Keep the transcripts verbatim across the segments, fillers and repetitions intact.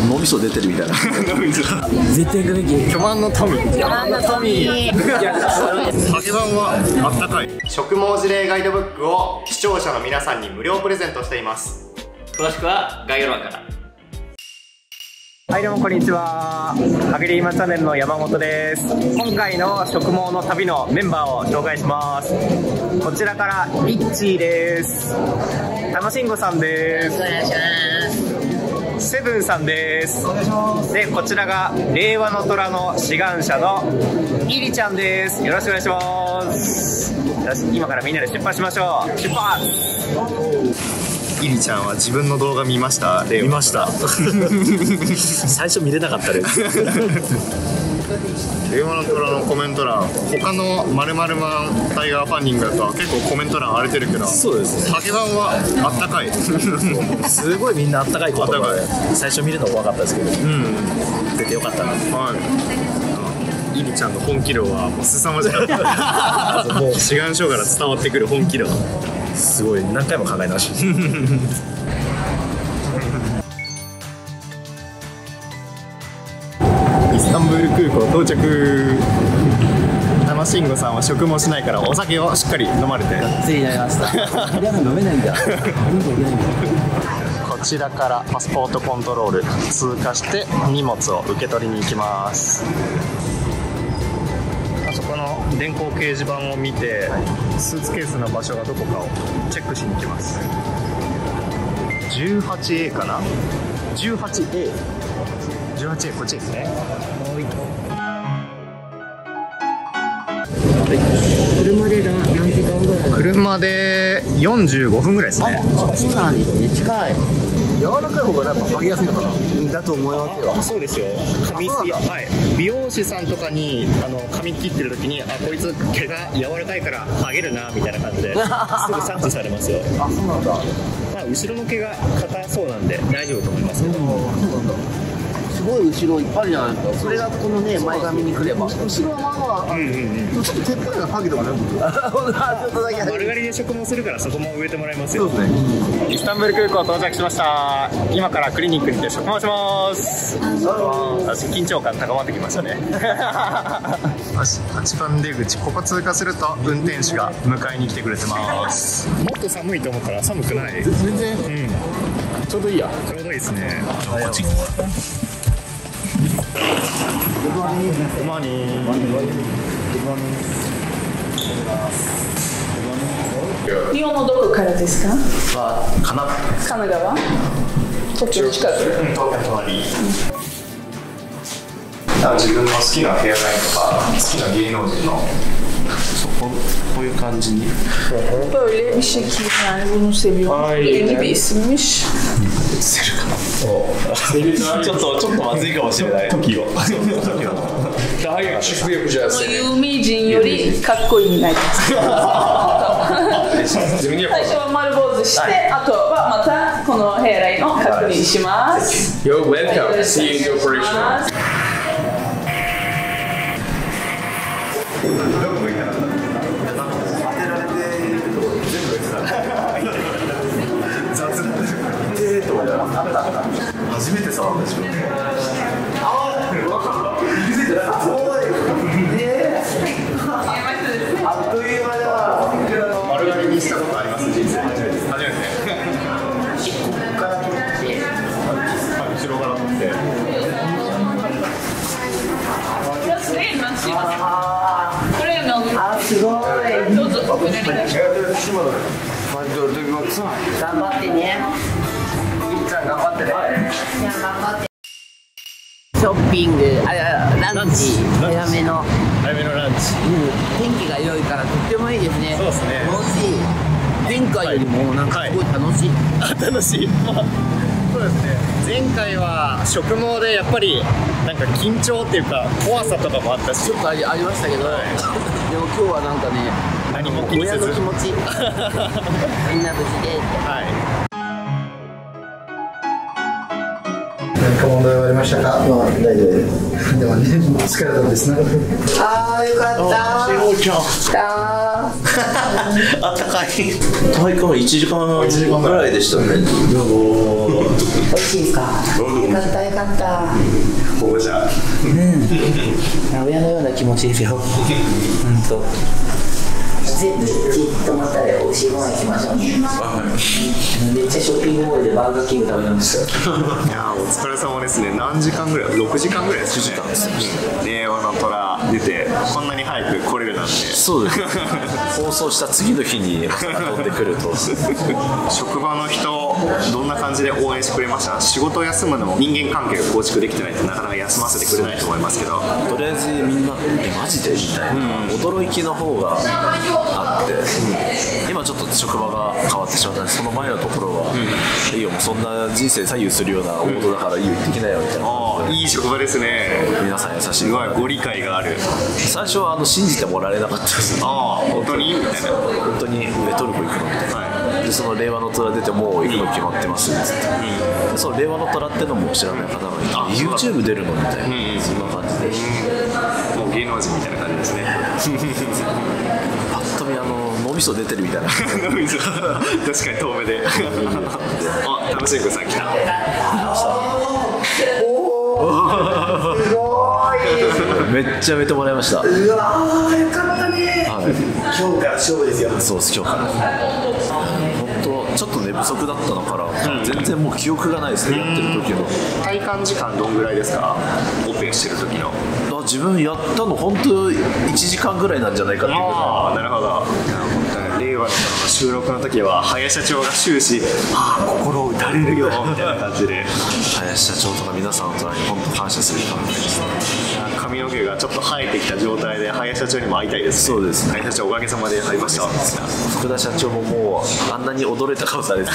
脳みそ出てるみたいな。絶対行くべき。 巨万の富。 巨万の富。 竹盤はあったかい。 食毛事例ガイドブックを視聴者の皆さんに無料プレゼントしています。 詳しくは概要欄から。 はい、どうもこんにちは。ハゲリーマチャンネルの山本です。今回の食毛の旅のメンバーを紹介します。こちらからイッチーです。楽しんごさんです。 お願いします。 セブンさんです。で、こちらが令和の虎の志願者のイリちゃんです。よろしくお願いします。よし、今からみんなで出発しましょう。出発。 イリちゃんは自分の動画見ました？ 見ました。最初見れなかったです。 令和の虎のコメント欄、他の〇〇マンタイガーファンディングだと結構コメント欄荒れてるけど、 そうですね。 竹盤はあったかい。 すごいみんなあったかい言葉で、最初見るの怖かったですけど、うん、出てよかったな。 はい。イリちゃんの本気度はもう凄まじかった。もう志願書から伝わってくる本気度。 すごい何回も考え直し。 イスタンブール空港到着。楽しんごさんは食もしないからお酒をしっかり飲まれて。 ついになりました。飲めないんだ。 こちらからパスポートコントロール通過して荷物を受け取りに行きます。あそこの電光掲示板を見てスーツケースの場所がどこかをチェックしに行きます。 じゅうはちエー かな。 じゅうはちエー じゅうはちエー こっちですね。 車で何時間ぐらい？ 車でよんじゅうごふんぐらいですね。 そうなんですね。近い。 柔らかい方がやっぱ剥げやすいのかな。 だと思いますよ。 そうですよ。髪質、はい、美容師さんとかにあの髪切ってる時に、あ、こいつ毛が柔らかいから剥げるなみたいな感じですぐ察知されますよ。 あ、そうなんだ。 まあ後ろの毛が硬そうなんで大丈夫と思いますけど。 そうなんだ。すごい後ろいっぱいあるじゃないですか。それがこのね前髪に来れば。後ろはまあまあ。うんうんうん。ちょっと手っぱいがハゲとかね。ちょっとだけ。 丸刈りで食毛するからそこも植えてもらいますよ。 そうですね。 イスタンブール空港到着しました。今からクリニックに行って食毛します。私緊張感高まってきましたね。 はちばん出口、ここ通過すると運転手が迎えに来てくれてます。もっと寒いと思ったら寒くない。 全然、 うん、 ちょうどいいや。 ちょうどいいですね。 こっち。 グッモーニング。 日本のどこからですか？ は、かな。 神奈川？東京近く？ うん、東京隣。自分の好きなヘアラインとか好きな芸能人のこういう感じに。 Böyle bir şekil yani bunu seviyorum. Yeni bir isimmiş. ちょっとちょっとまずいかもしれない。時を。 有名人よりかっこいいみたいです。最初は丸坊主して、あとはまたこのヘアラインを確認します。 Yo, welcome. See you in the operation. 初めて触るんでしょ。 あっという間だ。 丸刈りにしたことあります？人生初めて。初めて。ここから取って、後ろから取って。 あ、すごい。 どうぞ。 頑張ってね。 頑張ってね。 ショッピング、あ、ランチ、早めの。 早めのランチ。 天気が良いからとってもいいですね。 そうですね。 楽しい。前回よりもなんかすごい楽しい。 楽しい。そうですね。前回は食毛でやっぱりなんか緊張っていうか怖さとかもあったし、 ちょっとあり、ありましたけど、はい、でも今日はなんかね、 何も気にせず親の気持ちみんな無事で。 はい。 何か問題はありましたか？ 大丈夫です。 でもね、疲れたんですね。 あーよかったー。しほちゃん。 あったかい。大会いちじかんぐらいでしたね。 美味しいですか？よかったよかった。 保護者。 うん。親のような気持ちですよ。本当。全部じっと待ったら美味しいご飯行きましょう。めっちゃショッピングモールでバーガーキング食べました。 いやお疲れ様ですね。何時間ぐらい？ろくじかんぐらいですね。令和の虎出てこんなに早く来れるなんて。 そうです放送した次の日に飛んでくると職場の人どんな感じで応援してくれました？仕事を休むのも人間関係が構築できてないとなかなか休ませてくれないと思いますけど、 とりあえずみんなえマジでみたいな、うん、驚きの方があって、うん、今ちょっと職場が変わってしまったんで、その前のところは、うん、いいよもうそんな人生左右するようなことだからいいよ行ってきなよみたいな、 あいい職場ですね。 皆さん優しい。 すごいご理解がある。 最初はあの信じてもらえなかったです。 ああ本当にみたいな。 本当に上トルコ行くのみたいな、はい、でその令和の虎出てもう行くの決まってますっつって、うん、その令和の虎ってのも知らない方がいて YouTube 出るのみたいな、うん、そんな感じで、うん、 もう芸能人みたいな感じですねパッと見あの脳みそ出てるみたいな確かに遠目であ楽しい子さん来た。 めっちゃめてもらいました。うわーよかったね、はい、今日から勝負ですよ。 そうです今日から本当ちょっと寝不足だったのから、うん、全然もう記憶がないですね、やってる時の。 体感時間どんぐらいですか？オペしてる時の。 自分やったの本当いちじかんぐらいなんじゃないかっていうぐらい。 ああなるほど。令和の収録の時は林社長が終始ああ心を打たれるよみたいな感じで林社長とか皆さんの隣に本当感謝する感じですね。 髪の毛がちょっと生えてきた状態で林社長にも会いたいです、ね、 そうですね。 林社長おかげさまで会いました。 福田社長ももうあんなに驚いた顔されてこ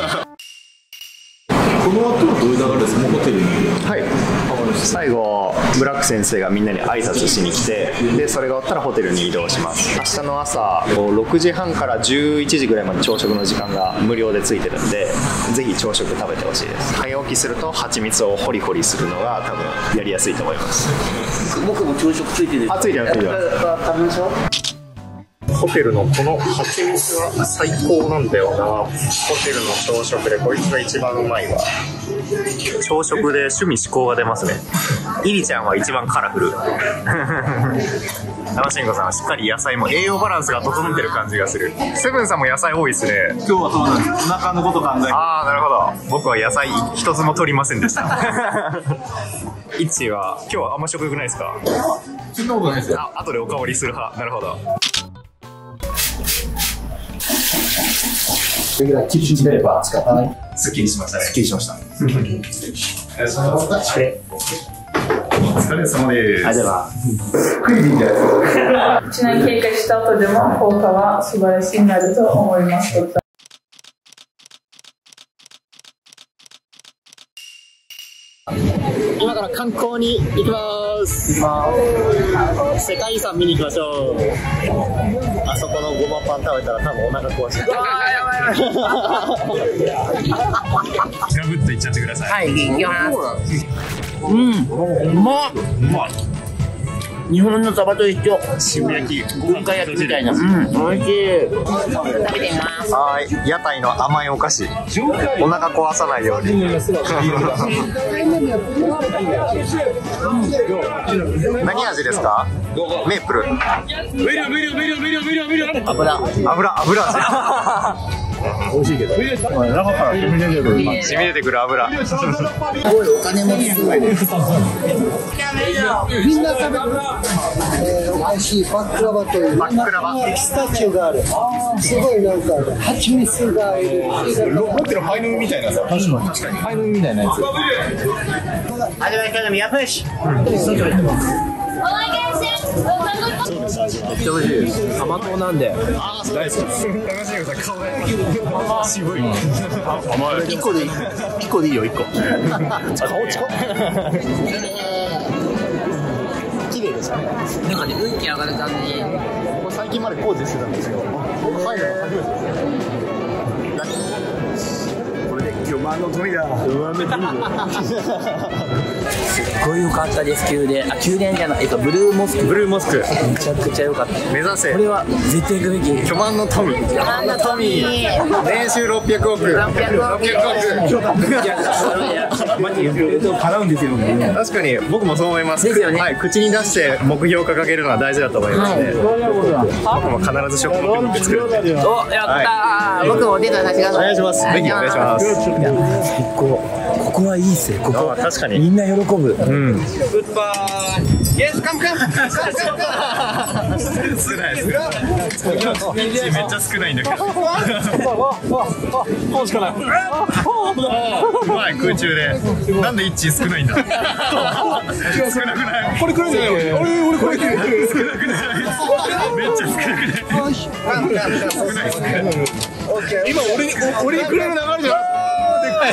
の後はどういう流れですか？もうホテルに。 はい、最後ブラック先生がみんなに挨拶しに来て、でそれが終わったらホテルに移動します。明日の朝ろくじはんからじゅういちじぐらいまで朝食の時間が無料でついてるんで、ぜひ朝食食べてほしいです。早起きすると蜂蜜をホリホリするのが多分やりやすいと思います。 僕も朝食ついてる。 あ、ついてるついてる。 食べましょう。 ホテルのこの蜂蜜が最高なんだよな。ホテルの朝食でこいつが一番うまいわ。朝食で趣味思考が出ますね。イリちゃんは一番カラフル楽しんごさんはしっかり野菜も栄養バランスが整ってる感じがする。セブンさんも野菜多いですね。 今日はそうなんです。お腹のこと考えて。 ああなるほど。僕は野菜一つも取りませんでしたイッチーは今日はあんま食欲ないですか？ そんなことないですよ。 あ、後でおかわりする派。なるほど。 それぐらいキッチンペーパー使ったね。 すっきりしましたね。 すっきりしました。 お疲れ様です。 いちねん経過した後でも効果は素晴らしいになると思います。 今から観光に行きます。行きます。世界遺産見に行きましょう。あそこのごまパン食べたら多分お腹壊してる。ガブッといっちゃってください。 はい、行きます。うん、うまっ。うまい。日本のサバと一緒。 渋焼き、 軍艦焼きみたいな。うん、美味しい。食べてみます。 はい、屋台の甘いお菓子。お腹壊さないように。何味ですか？メープル。 油。 油、油味。 美味しいけど。中から染み出てくる。 染み出てくる油。 すごいお金持ちすごいです。 みんな食べる。えー、おいしいバックラバという。 バックラバ。 ピスタチオがある。すごいなんか蜂蜜がいる。 ロッテのパイの実みたいなさ。確かに確かに。 パイの実みたいなやつ。 味わい方宮古市。 めっちゃ美味しいです。甘党なんで。 ああ、そうです。楽しいこと顔が渋い。 甘い。一個でいい。一個でいいよ一個。顔近っ。 綺麗ですね。 なんかね、運気上がる感じ。 これ最近まで工事してたんですけど、入るの初めてです。これで巨万の富だ。 すっごい良かったです。宮殿、あ、宮殿じゃない、えっとブルーモスク。 ブルーモスクめちゃくちゃ良かった。 目指せ。 これは絶対行くべき。 巨万の富。巨万の富。年収ろっぴゃくおく。ろっぴゃくおく。 払うんですよね。 確かに僕もそう思います。 ですよね。 はい、口に出して目標を掲げるのは大事だと思いますね。僕も必ず食目標作るんで。 お、やったー。僕も出たさせてください。 お願いします。ぜひお願いします。 最高。ここはいいっすよ。ここ確かにみんな喜ぶ。うん。 グッバイ。Yes, come, come. 少ないです。めっちゃ少ないんだけど。しかない。うまい空中で。なんで一致少ないんだ。少なくない。これくらいだよ。俺俺これくらい。少なくない。めっちゃ少なくない。少ないですね。今俺に俺にくれる流れじゃん。でかい。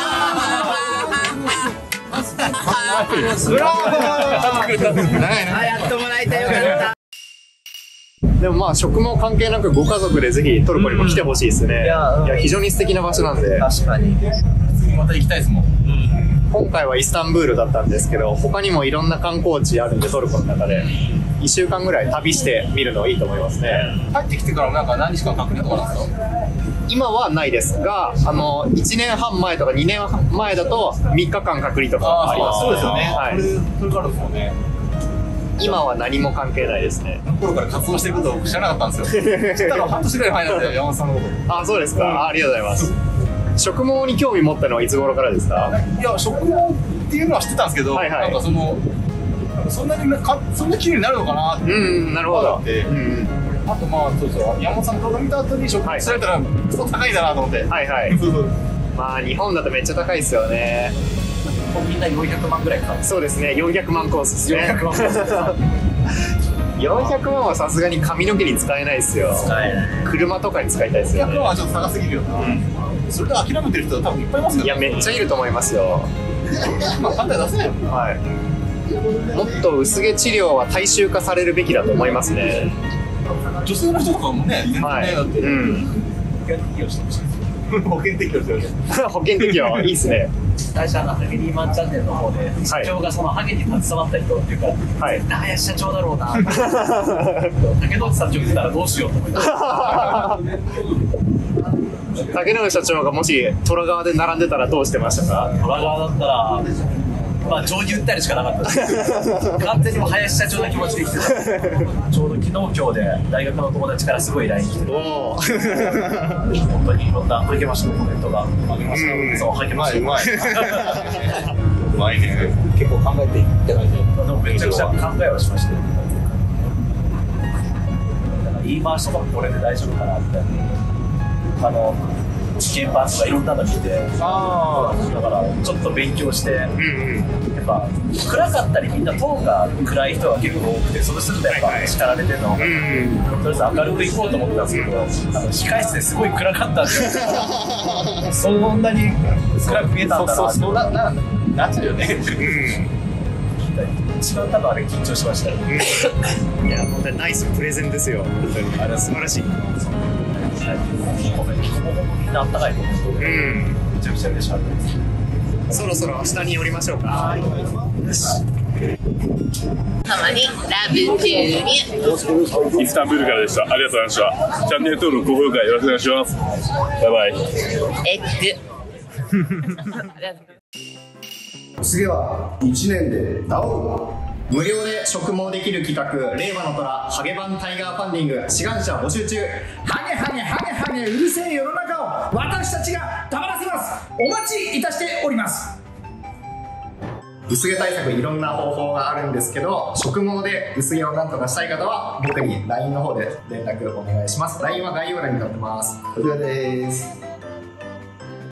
ブラボー。やってもらいたい。よかった。でもまあ食も関係なくご家族でぜひトルコにも来てほしいですね。いや非常に素敵な場所なんで。 確かに。 次また行きたいですもん。今回はイスタンブールだったんですけど、他にもいろんな観光地あるんでトルコの中でいっしゅうかんぐらい旅してみるのいいと思いますね。 帰ってきてからなんか何日間隔離とかなんですか？ 今はないですが、あのいちねんはんまえとかにねんまえだとみっかかん隔離とかあります。 そうですよね。 はい。 それからですもんね。 今は何も関係ないですね。 頃から活動してることを知らなかったんですよ。知ったの半年ぐらい前なんで、山本さんのこと。 あ、そうですか。うん、ありがとうございます。植毛に興味持ったのはいつ頃からですか？ いや、植毛っていうのは知ってたんですけど、はいはい、なんかそのそんなにかそんな綺麗になるのかなって。うん、なるほど。うん。あとまあそうそう、山本さんの動画見た後に植毛されたらすごく高いんだなと思って。はいはい。 まあ日本だとめっちゃ高いですよね。 みんなよんひゃくまんぐらいか。 そうですね、よんひゃくまんコースですね。よんひゃくまんコース。よんひゃくまんはさすがに髪の毛に使えないですよ。使えない。車とかに使いたいですよね。 よんひゃくまんはちょっと高すぎるよな。うん、それで諦めてる人は多分いっぱいいますよね。 いやめっちゃいると思いますよ。 まあ簡単に出せないもん。 はい。もっと薄毛治療は大衆化されるべきだと思いますね。 女性の人とかもね、全然ね、はい、だって。うん。保険適用してほしい。 保険適用いいですね。 最初のハゲリーマンチャンネルの方で社長がそのハゲに携わった人っていうか、はい、絶対林社長だろうな竹野内社長見てたらどうしようと思いました竹野内社長がもし虎川で並んでたらどうしてましたか？ 虎川だったらまあ情に訴えるしかなかったです完全にも林社長の気持ちで来てたちょうど昨日今日で大学の友達からすごい ライン 来て本当にいろんな励ましのコメントが励ましのそう励ましうまいうまいね。 結構考えていただいてでもめちゃくちゃ考えはしましたよ。だから言い回しとかもこれで大丈夫かなみたいなあの試験版とかいろんなの見てあだからちょっと勉強して、うんうん、やっぱ暗かったりみんなトーンが暗い人が結構多くてそれするとやっぱ叱られてるの、はいはいうんうん、とりあえず明るくいこうと思ってたんですけど、うん、あの控室ですごい暗かったんですよそんなに暗く見えたんだなそうそうそうなななってるよね、うん、一番多分あれ緊張しましたよ、うん、 いや本当にナイスプレゼンですよ本当にあれは素晴らしいみんなあったかいと思うので、うん、めちゃくちゃ嬉しかったです。 そろそろ下に寄りましょうか。 たまにラブジュニアイスタンブールからでした。ありがとうございました。チャンネル登録、高評価よろしくお願いします。バイバイ。 えっ次はいちねんでダウン無料で植毛できる企画令和の虎ハゲバンタイガーファンディング志願者募集中。ハゲハゲハゲハゲうるせえ世の中を私たちが黙らせます。お待ちいたしております。薄毛対策いろんな方法があるんですけど植毛で薄毛をなんとかしたい方は僕に ライン の方で連絡お願いします。 ライン は概要欄に載ってます。こちらです。